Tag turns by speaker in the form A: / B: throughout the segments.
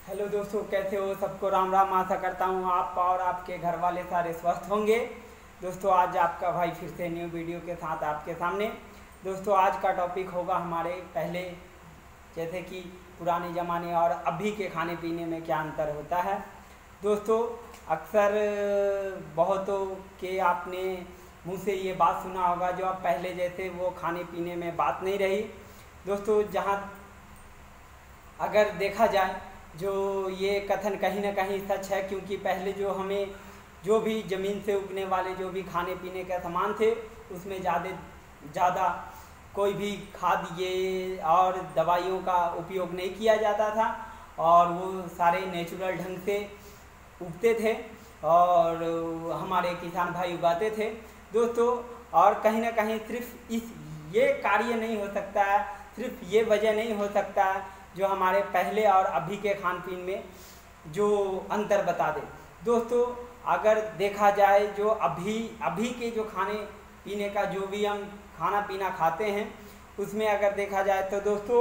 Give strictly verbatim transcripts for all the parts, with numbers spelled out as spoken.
A: Hello दोस्तों, कैसे हो? सबको राम राम। आशा करता हूँ आप और आपके घर वाले सारे स्वस्थ होंगे। दोस्तों, आज आपका भाई फिर से न्यू वीडियो के साथ आपके सामने। दोस्तों, आज का टॉपिक होगा हमारे पहले जैसे कि पुराने ज़माने और अभी के खाने पीने में क्या अंतर होता है। दोस्तों, अक्सर बहुतों के आपने मुँह से ये बात सुना होगा, जो अब पहले जैसे वो खाने पीने में बात नहीं रही। दोस्तों, जहाँ अगर देखा जाए जो ये कथन कहीं ना कहीं सच है, क्योंकि पहले जो हमें जो भी ज़मीन से उगने वाले जो भी खाने पीने का सामान थे, उसमें ज़्यादा ज़्यादा कोई भी खाद ये और दवाइयों का उपयोग नहीं किया जाता था और वो सारे नेचुरल ढंग से उगते थे और हमारे किसान भाई उगाते थे। दोस्तों, और कहीं ना कहीं सिर्फ इस ये कार्य नहीं हो सकता है, सिर्फ ये वजह नहीं हो सकता है जो हमारे पहले और अभी के खान पीन में जो अंतर बता दे। दोस्तों, अगर देखा जाए जो अभी अभी के जो खाने पीने का जो भी हम खाना पीना खाते हैं, उसमें अगर देखा जाए तो दोस्तों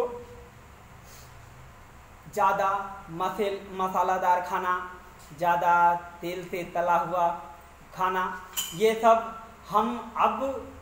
A: ज़्यादा मसेल मसालादार खाना, ज़्यादा तेल से तला हुआ खाना, ये सब हम अब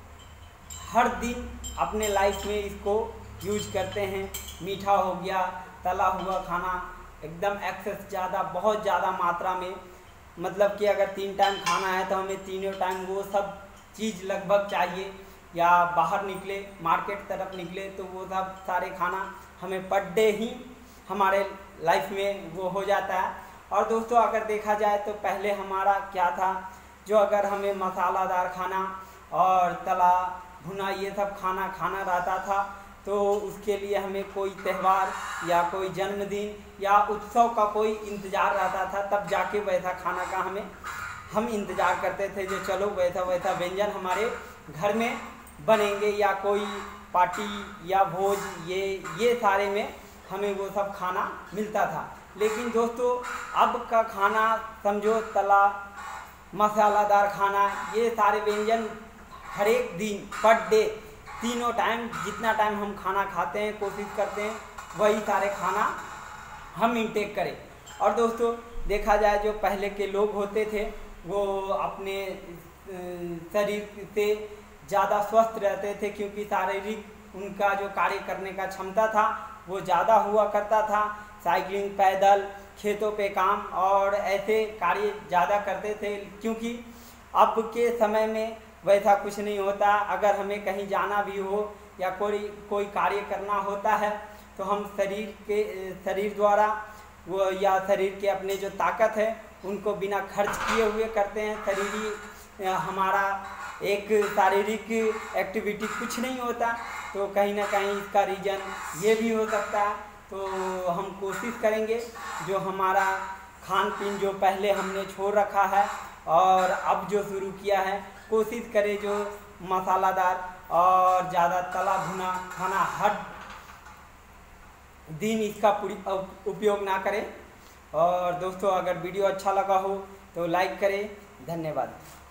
A: हर दिन अपने लाइफ में इसको यूज करते हैं। मीठा हो गया, तला हुआ खाना, एकदम एक्सेस ज़्यादा, बहुत ज़्यादा मात्रा में, मतलब कि अगर तीन टाइम खाना है तो हमें तीनों टाइम वो सब चीज़ लगभग चाहिए। या बाहर निकले, मार्केट तरफ निकले तो वो सब सारे खाना हमें पर डे ही हमारे लाइफ में वो हो जाता है। और दोस्तों, अगर देखा जाए तो पहले हमारा क्या था, जो अगर हमें मसालादार खाना और तला भुना ये सब खाना खाना रहता था तो उसके लिए हमें कोई त्यौहार या कोई जन्मदिन या उत्सव का कोई इंतज़ार रहता था, तब जाके वैसा खाना का हमें हम इंतज़ार करते थे जो चलो वैसा वैसा व्यंजन हमारे घर में बनेंगे या कोई पार्टी या भोज, ये ये सारे में हमें वो सब खाना मिलता था। लेकिन दोस्तों, अब का खाना समझो तला मसालादार खाना, ये सारे व्यंजन हर एक दिन पर डे तीनों टाइम जितना टाइम हम खाना खाते हैं कोशिश करते हैं वही सारे खाना हम इंटेक करें। और दोस्तों, देखा जाए जो पहले के लोग होते थे वो अपने शरीर से ज़्यादा स्वस्थ रहते थे, क्योंकि शारीरिक उनका जो कार्य करने का क्षमता था वो ज़्यादा हुआ करता था। साइकिलिंग, पैदल, खेतों पे काम और ऐसे कार्य ज़्यादा करते थे, क्योंकि अब के समय में वैसा कुछ नहीं होता। अगर हमें कहीं जाना भी हो या कोई कोई कार्य करना होता है तो हम शरीर के शरीर द्वारा वो या शरीर के अपने जो ताकत है उनको बिना खर्च किए हुए करते हैं। शरीरी हमारा एक शारीरिक एक्टिविटी कुछ नहीं होता, तो कहीं ना कहीं इसका रीज़न ये भी हो सकता है। तो हम कोशिश करेंगे जो हमारा खान पीन जो पहले हमने छोड़ रखा है और अब जो शुरू किया है, कोशिश करें जो मसालादार और ज़्यादा तला भुना खाना हर दिन इसका उपयोग ना करें। और दोस्तों, अगर वीडियो अच्छा लगा हो तो लाइक करें। धन्यवाद।